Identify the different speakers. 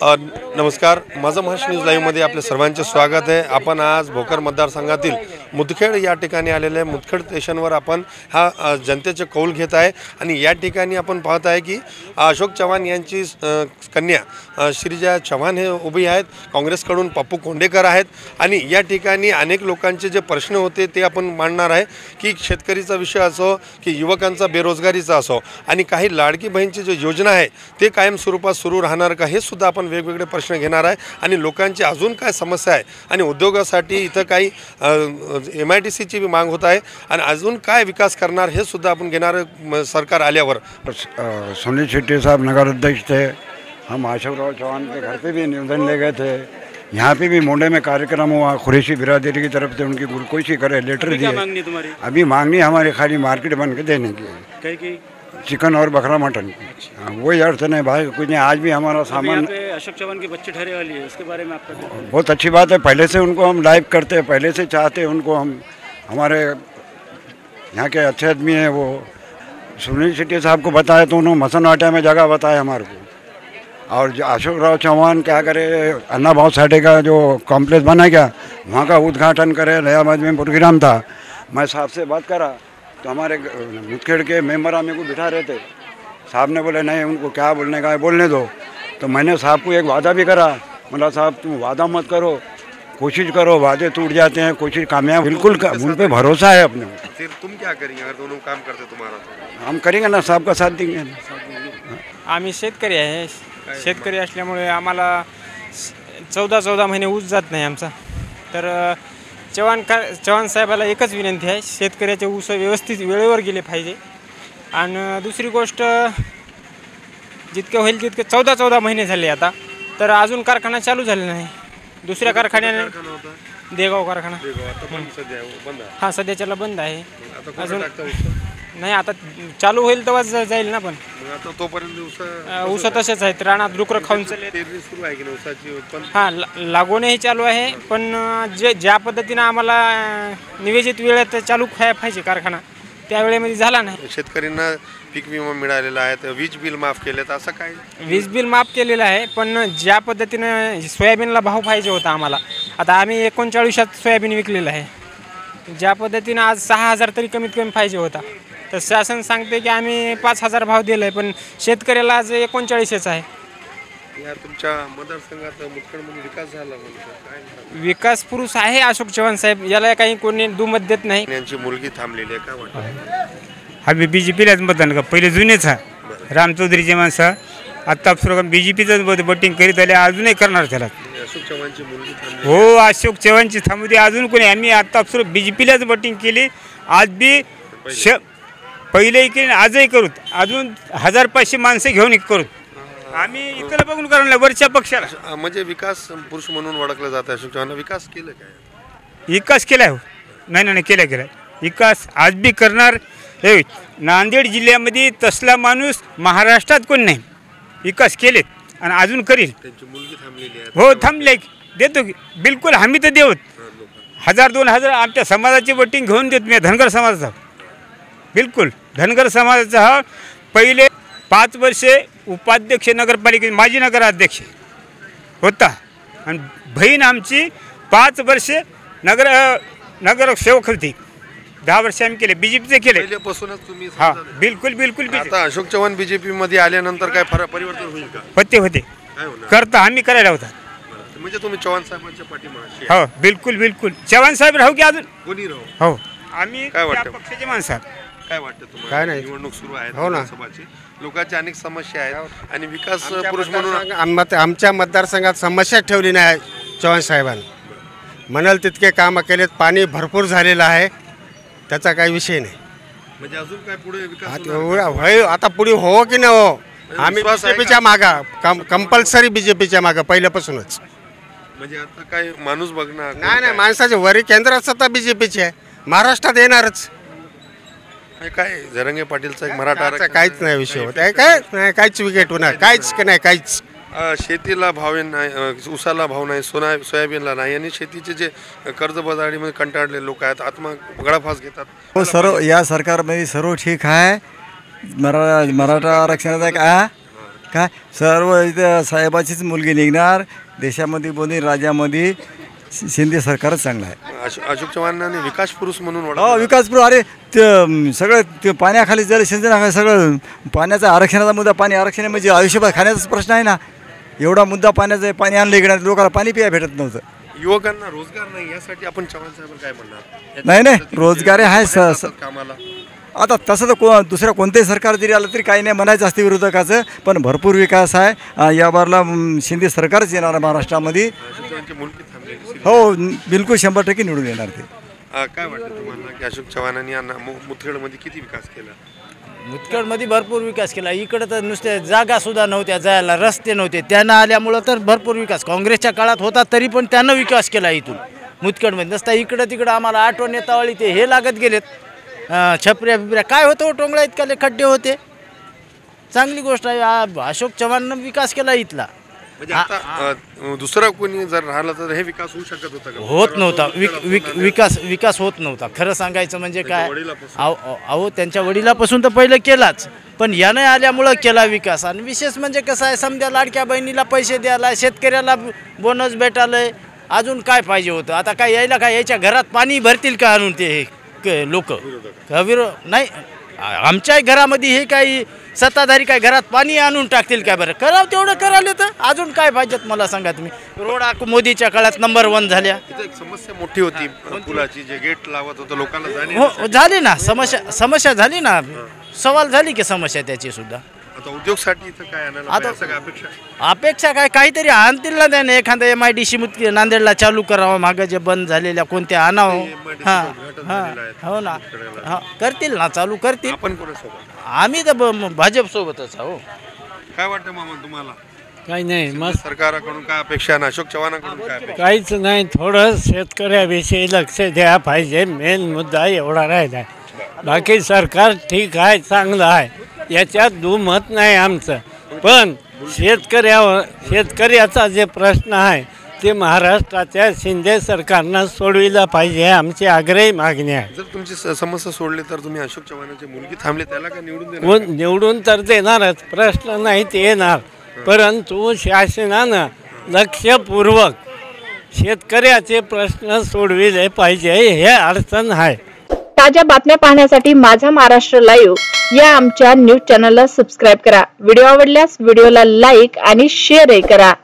Speaker 1: अ, नमस्कार, माझा महाराष्ट्र न्यूज लाईव्हमध्ये आपल्या सर्वांचे स्वागत आहे। आपण आज भोकर मतदारसंघातील मुदखेड या ठिकाणी आलेले आहे। मुदखेड स्टेशनवर आपण हा जनतेचे कौल घेत आहे आणि या ठिकाणी आपण पाहत आहे की अशोक चव्हाण यांची कन्या श्रीजा चव्हाण हे उभी आहेत। काँग्रेसकडून पप्पू कोंडेकर आहेत आणि या ठिकाणी अनेक लोकांचे जे प्रश्न होते ते आपण मांडणार आहे की शेतकरीचा विषय असो की युवकांचा बेरोजगारीचा असो आणि काही लाडकी बहीणची जो योजना आहे ते कायम स्वरूपात सुरू राहणार का, हे सुद्धा आपण वेगवेगळे प्रश्न घेणार आहे आणि लोकांची अजून काय समस्या आहे आणि उद्योगासाठी इथं काही MIDCची भी मांग होत आहे आणि अजून काय विकास करणार हे सुद्धा आपण घेणार सरकार आल्यावर।
Speaker 2: सुनील शेट्टी साहब नगर अध्यक्ष थे, हम अशोक चौहान के घर पे भी निवेदन ले गए थे। यहाँ पे भी मुंडे में कार्यक्रम हुआ, कुरैशी बिरादरी की तरफ से उनकी गुलकोशी करे लेटर दिए। अभी मांगनी हमारे खाली मार्केट बन के देने की, चिकन और बकरा मटन। वही अड़चन है भाई, कुछ नहीं। आज भी हमारा सामान
Speaker 3: अशोक चव्हाण की बच्ची ठहरे वाली है, उसके बारे में आपका
Speaker 2: बहुत अच्छी बात है। पहले से उनको हम लाइव करते हैं, पहले से चाहते हैं उनको। हम हमारे यहाँ के अच्छे आदमी हैं, वो सुनील शेट्टी साहब को बताया तो उन्होंने मसनवाटा में जगह बताया हमारे को। और जो अशोक राव चौहान क्या करे, अन्ना भाव साठे का जो कॉम्प्लेक्स बना क्या, वहाँ का उद्घाटन करे। नयाबाद में प्रोग्राम था, मैं साहब से बात करा तो हमारे मुदखेड़ के मेंबर हमें को बिठा रहे थे। साहब ने बोले नहीं, उनको क्या बोलने का है बोलने दो। तो मैंने साहब को एक वादा भी करा, बोला साहब तुम वादा मत करो, कोशिश करो, वादे टूट जाते हैं, कोशिश कामयाब। बिल्कुल उन पे भरोसा है अपने।
Speaker 1: फिर तुम क्या करेंगे अगर दोनों काम करते तुम्हारा? तो
Speaker 2: हम करेंगे ना, साहब का साथ देंगे।
Speaker 3: आम्ही शेतकरी आहे, शेतकरी असल्यामुळे आम्हाला 14 महिने ऊस जात नाही आमचा। तर चव्हाण साहेबाला एकच विनंती आहे, शेतकऱ्याचे ऊस व्यवस्थित वेळेवर गेले पाहिजे। आणि दुसरी गोष्ट, जितके होईल तितके 14 महिने झाले आता, तर अजून कारखाना चालू झाला नाही। दुसऱ्या कारखान्याने देगाव कारखाना हां सध्याच्याला बंद आहे। अजून नाही, आता चालू होईल तेव्हाच जाईल ना। पण
Speaker 1: तोपर्यंत
Speaker 3: ऊस तसेच आहेत, रानात डुकरं खाऊन चालले।
Speaker 1: पेरणी सुरू आहे की ऊसाची उत्पन्न?
Speaker 3: हां, लागवणही चालू आहे, पण ज्या पद्धतीनं आम्हाला नियोजित वेळेत चालू पाहिजे कारखाना, त्या वेळेमध्ये झाला नाही।
Speaker 1: शेतकऱ्यांना पीक विमा मिळालेला आहे, तर वीज बिल माफ केलेत, असं काय?
Speaker 3: वीज बिल माफ केलेलं आहे, पण ज्या पद्धतीनं सोयाबीनला भाव पाहिजे होता आम्हाला, आता आम्ही 3900 सोयाबीन विकलेलं आहे। ज्या पद्धतीनं आज 6000 तरी कमीत कमी पाहिजे होता, तर शासन सांगते की आम्ही 5000 भाव दिला आहे, पण शेतकऱ्याला आज 3900 आहे।
Speaker 1: यार तुमच्या मतदारसंघात मुदखेडमध्ये विकास झाला काय?
Speaker 3: विकास पुरुष आहे अशोक चव्हाण साहेब, याला काही कोणी दुमत देत नाही।
Speaker 1: यांची मुलगी थांबलेली आहे, काय वाटतं?
Speaker 4: आम्ही BJPलाच मतदान का, पहिले जुनेच हा राम चौधरीचे माणसं, आत्ता BJPचंच वोटिंग करीत आले, अजूनही करणार त्याला।
Speaker 1: अशोक चव्हाणची मुलगी थांबली?
Speaker 4: हो, अशोक चव्हाणची थांबू दे, अजून कोणी। आम्ही आत्ता BJPलाच वोटिंग केली, आज बी पहिलेही केली, आजही करू, अजून 1500 माणसं घेऊन करू। आम्ही इकडे बघून करणार वरच्या पक्षाला।
Speaker 1: म्हणजे विकास पुरुष म्हणून ओळखलं जातं अशोक चव्हाण, विकास केलं काय?
Speaker 4: विकास केलाय हो, नाही केलाय विकास, आज बी करणार। हे नांदेड जिल्ह्यामध्ये तसला माणूस महाराष्ट्रात कोण नाही, विकास केलेत आणि अजून करील।
Speaker 1: त्यांची मुलगी थांबलेली आहे?
Speaker 4: हो, थांबले, देतो बिलकुल, आम्ही तर देऊत 1000-2000 आमच्या समाजाची वोटिंग घेऊन देत। मी धनगर समाजाचा, बिलकुल धनगर समाजाचा हा। पहिले 5 वर्षे उपाध्यक्ष नगरपालिकेचे, माजी नगराध्यक्ष होता, आणि बहीण आमची 5 वर्षे नगरसेवक होती। 10 वर्ष आम्ही केले, BJPचे केले
Speaker 1: पहिल्यापासूनच तुम्ही?
Speaker 4: हां, बिलकुल।
Speaker 1: आता अशोक चव्हाण BJP मध्ये आल्यानंतर काय परिवर्तन होईल का?
Speaker 4: होते
Speaker 1: काय होणार?
Speaker 4: करता आम्ही करायला होता।
Speaker 1: म्हणजे तुम्ही चव्हाण साहेबांच्या पाठीमागे?
Speaker 4: हो, बिलकुल चव्हाण साहेब राहू की अजून
Speaker 1: कोणी राहू?
Speaker 4: हो, आम्ही
Speaker 1: काय
Speaker 4: त्या
Speaker 1: वाटतं?
Speaker 4: पक्षाचे माणसं।
Speaker 1: काय वाटतं तुम्हाला?
Speaker 5: काय नाही,
Speaker 1: निवडणूक सुरू आहे
Speaker 5: हो ना,
Speaker 1: लोकसभाची, लोकांच्या अनेक समस्या आहेत आणि विकास पुरुष म्हणून
Speaker 5: आमच्या मतदारसंघात समस्या ठेवली नाही चव्हाण साहेबांनी। म्हणाल तितके कामं केलेत, पाणी भरपूर झालेलं आहे, त्याचा काही विषय नाही।
Speaker 1: म्हणजे अजून काय पुढे विकास होणार?
Speaker 5: होय, आता पुढे हो की न हो, आम्ही
Speaker 1: विश्वास आहे
Speaker 5: BJPच्या मागा, कंपल्सरी BJPच्या मागा पहिल्यापासूनच।
Speaker 1: म्हणजे आता काय माणूस बघणार
Speaker 5: नाही, माणसाचे वरी केंद्रात सत्ता BJPची आहे, महाराष्ट्रात येणारच।
Speaker 1: काय जरंगे पाटीलचा एक मराठा
Speaker 5: आता काहीच नाही विषय होत आहे, काय नाही, काहीच विकेट होणार, काहीच।
Speaker 1: शेतीला भाव नाही, ऊसाला भाव नाही, सोयाबीनला नाही आणि शेतीचे जे कर्जबाजारीमध्ये कंटाळले लोक आहेत, गळफास घेतात।
Speaker 6: हो, सर्व या सरकारमध्ये सर्व ठीक आहे। मराठा आरक्षणाचा काय सर्व इथं साहेबाचीच मुलगी निघणार देशामध्ये बोनी राज्यामध्ये शिंदे सरकारच चांगलं आहे.
Speaker 1: अशोक चव्हाणांनी विकास पुरुष म्हणून
Speaker 6: हो
Speaker 1: ओळखलं.
Speaker 6: विकासपूर अरे ते सगळं ते पाण्याखाली जर सिंचना सगळं पाण्याचा आरक्षणाचा मुद्दा पाणी आरक्षण म्हणजे आयुष्यभर खाण्याचाच प्रश्न आहे ना. एवढा मुद्दा पाण्याचा पाणी आणलं इकडे लोकांना पाणी पिया भेटत नव्हतं.
Speaker 1: युवकांना रोजगार नाही यासाठी आपण चव्हाण साहेब काय म्हणणार?
Speaker 6: नाही रोजगार आहे
Speaker 1: कामाला
Speaker 6: आता तसं तर दुसरं कोणतंही सरकार जरी आलं तरी काही नाही म्हणायचं असते विरोधकाचं. पण भरपूर विकास आहे या बारला शिंदे सरकारच येणार आहे महाराष्ट्रामध्ये. हो बिलकुल 100% निवडून येणार ते.
Speaker 1: काय वाटतं तुम्हाला की अशोक चव्हाणांनी मुदखेडमध्ये किती विकास केला?
Speaker 7: मुदखेडमध्ये भरपूर विकास केला. इकडं तर नुसते जागासुद्धा नव्हत्या जायला, रस्ते नव्हते. त्यानं आल्यामुळं तर भरपूर विकास काँग्रेसच्या काळात होता तरी पण त्यानं विकास केला इथून मुदखेडमध्ये. नसता इकडं तिकडं आम्हाला आठवण नेतावळी ते हे लागत गेलेत छपऱ्या बिपऱ्या काय होतं टोंगळा इतकाले खड्डे होते. चांगली गोष्ट आहे. अशोक चव्हाणनं विकास केला इथला.
Speaker 1: म्हणजे आता दुसरा कोणी जर राहिला तर हे विकास होऊ शकत होता का?
Speaker 7: होत नव्हता. विकास होत नव्हता खरं सांगायचं म्हणजे काय. अहो त्यांच्या वडिलापासून तर पहिलं केलाच पण यानं आल्यामुळं केला विकास. आणि विशेष म्हणजे कसं आहे समजा लाडक्या बहिणीला पैसे द्यायला शेतकऱ्याला बोनस भेटायला अजून काय पाहिजे होतं. आता काय यायला काय यायच्या घरात पाणी भरतील का आणून ते लोक नाही. आमच्या घरामध्ये हे काही सत्ताधारी काय घरात पाणी आणून टाकतील काय बरं. करावं तेवढं करायला तर अजून काय पाहिजेत मला सांगा तुम्ही. रोड मोदीच्या काळात नंबर 1 झाल्या.
Speaker 1: एक समस्या मोठी होती पुलाची जे गेट लावत होतं लोकांना जाणे.
Speaker 7: हो झाली ना समस्या झाली ना. सवाल झाली की समस्या त्याची सुद्धा.
Speaker 1: आता उद्योगसाठी इथं काय आणायला
Speaker 7: आता
Speaker 1: पाहिजे असं काय अपेक्षा?
Speaker 7: अपेक्षा काय काहीतरी आणतील ना त्याने. एखादा MIDC नांदेडला चालू करावं मागं जे बंद झालेल्या कोणत्या आणावं. हां हो ना हां करतील ना चालू करतील.
Speaker 1: आपण कोणासोबत?
Speaker 7: आम्ही तर भाजपसोबतच आहो.
Speaker 1: काय वाटतं मामा तुम्हाला?
Speaker 8: काही नाही मस्त.
Speaker 1: सरकारकडून काय अपेक्षा आणि अशोक चव्हाणांकडून काय अपेक्षा?
Speaker 8: काहीच नाही. थोडं शेतकऱ्याविषयी लक्ष द्या पाहिजे. मेन मुद्दा एवढा राहिला आहे. बाकी सरकार ठीक आहे चांगलं आहे याच्यात दुमत नाही आमचं. पण शेतकऱ्याचा जे प्रश्न आहे ते महाराष्ट्राच्या शिंदे सरकारनं सोडविला पाहिजे आमची आग्रही मागणी आहे.
Speaker 1: जर तुमची समस्या सोडली तर तुम्ही अशोक चव्हाणांची मुलगी थांबले त्याला काय निवडून देणार?
Speaker 8: निवडून तर देणारच प्रश्न नाही ते येणार. परंतु शासनानं लक्षपूर्वक शेतकऱ्याचे प्रश्न सोडविले पाहिजे हे अडचण आहे.
Speaker 9: ताज्या बातम्या पाहण्यासाठी माझा महाराष्ट्र लाईव्ह या आमच्या न्यूज चॅनलला सबस्क्राईब करा. व्हिडिओ आवडल्यास व्हिडिओला लाईक आणि शेअरही करा.